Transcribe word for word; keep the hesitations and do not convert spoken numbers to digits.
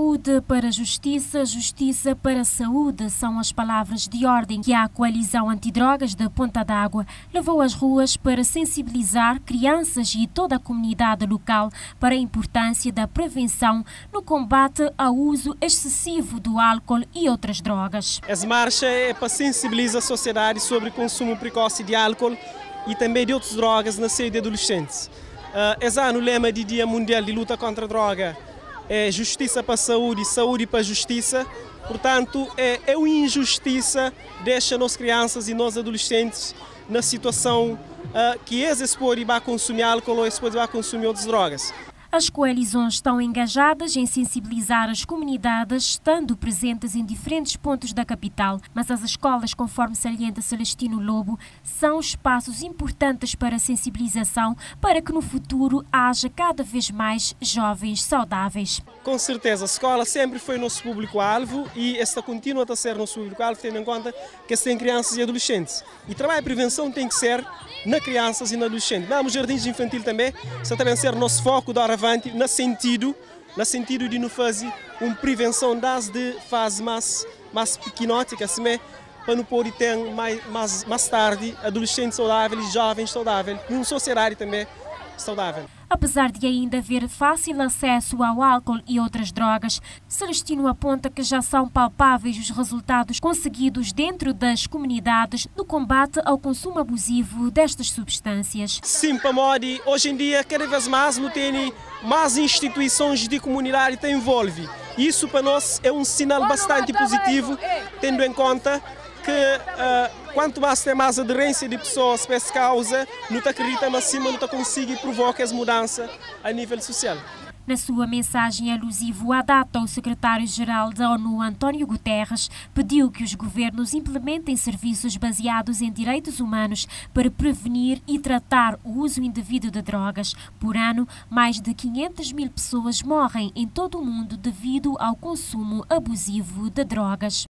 Saúde para a justiça, justiça para a saúde são as palavras de ordem que a Coalizão Antidrogas da Ponta d'Água levou às ruas para sensibilizar crianças e toda a comunidade local para a importância da prevenção no combate ao uso excessivo do álcool e outras drogas. Essa marcha é para sensibilizar a sociedade sobre o consumo precoce de álcool e também de outras drogas na série de adolescentes. Uh, esse ano o lema do Dia Mundial de Luta contra a Droga é justiça para a saúde e saúde para a justiça. Portanto, é, é uma injustiça deixa nós crianças e nós adolescentes na situação uh, que eles podem consumir álcool ou eles podem consumir outras drogas. As coalizões estão engajadas em sensibilizar as comunidades, estando presentes em diferentes pontos da capital, mas as escolas, conforme salienta Celestino Lobo, são espaços importantes para a sensibilização para que no futuro haja cada vez mais jovens saudáveis. Com certeza, a escola sempre foi nosso público-alvo e esta continua a ser nosso público-alvo, tendo em conta que têm crianças e adolescentes. E trabalho de prevenção tem que ser na crianças e na adolescentes. Nos jardins infantis também, isso também ser nosso foco da hora no sentido, no sentido de não fazer uma prevenção das de fase mais, mais pequenotica, assim, para não poder ter mais, mais, mais tarde adolescentes saudáveis, jovens saudáveis, e uma sociedade também saudável. Apesar de ainda haver fácil acesso ao álcool e outras drogas, Celestino aponta que já são palpáveis os resultados conseguidos dentro das comunidades no combate ao consumo abusivo destas substâncias. Sim, para Modi, hoje em dia, cada vez mais não tem mais instituições de comunidade que envolvem. Isso para nós é um sinal bastante positivo, tendo em conta que uh, quanto mais tem mais aderência de pessoas para essa causa, não acredita, mas sim, não consegue provocar essa mudança a nível social. Na sua mensagem alusiva à data, o secretário-geral da ONU, António Guterres, pediu que os governos implementem serviços baseados em direitos humanos para prevenir e tratar o uso indevido de drogas. Por ano, mais de quinhentas mil pessoas morrem em todo o mundo devido ao consumo abusivo de drogas.